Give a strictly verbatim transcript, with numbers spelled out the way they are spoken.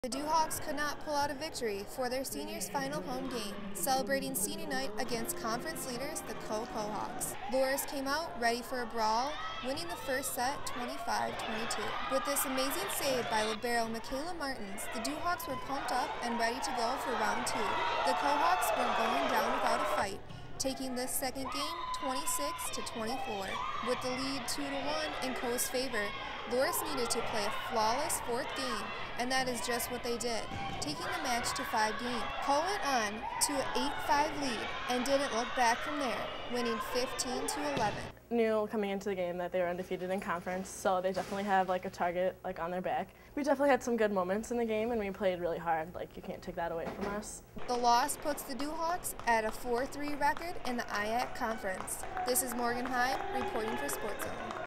The Duhawks could not pull out a victory for their seniors' final home game, celebrating senior night against conference leaders, the Cocohawks. Loras came out ready for a brawl, winning the first set twenty-five twenty-two. With this amazing save by libero Michaela Martins, the Duhawks were pumped up and ready to go for round two. The Cohawks weren't going down without a fight, taking this second game twenty-six to twenty-four. With the lead two to one in Co's favor, Loras needed to play a flawless fourth game, and that is just what they did, taking the match to five games. Co went on to an eight five lead and didn't look back from there, winning fifteen to eleven. Knew coming into the game that they were undefeated in conference, so they definitely have like a target like on their back. We definitely had some good moments in the game, and we played really hard. Like, you can't take that away from us. The loss puts the Duhawks at a four three record in the I A C conference. This is Morgan Hyde reporting for SportsZone.